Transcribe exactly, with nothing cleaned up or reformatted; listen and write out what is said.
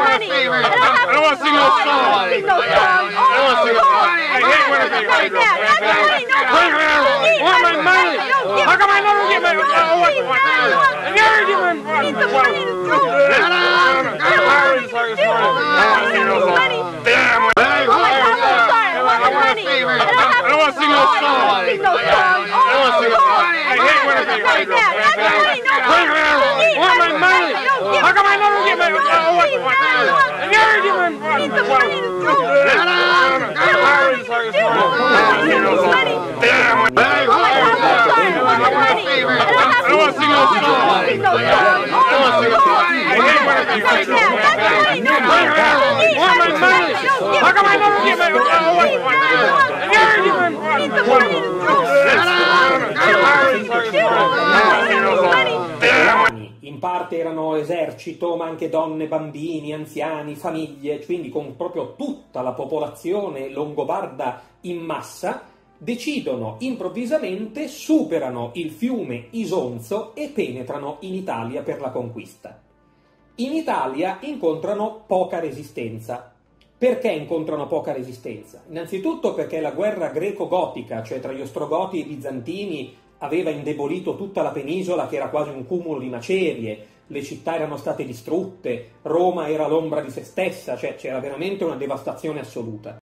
money. I don't want to see no song. I don't see no song. I don't want to see no song. I hate when it's like that. I want my money. How come I never get my money? I never get my money. I need some money to do it. Damn. I don't want to see no song. I don't want to see no song. I hate when it's like that. I want my money. How come I never get my money? I never get my money. I need some money to do it. Damn. I don't want to see no song. I don't want to see no song. I hate when it's like that. I want my money. How come I never get my money? I never get my money. I need some money to do it. In parte erano esercito, ma anche donne, bambini, anziani, famiglie, quindi con proprio tutta la popolazione longobarda in massa, decidono improvvisamente, superano il fiume Isonzo e penetrano in Italia per la conquista. In Italia incontrano poca resistenza. Perché incontrano poca resistenza? Innanzitutto perché la guerra greco-gotica, cioè tra gli Ostrogoti e i Bizantini, aveva indebolito tutta la penisola, che era quasi un cumulo di macerie, le città erano state distrutte, Roma era l'ombra di se stessa, cioè c'era veramente una devastazione assoluta.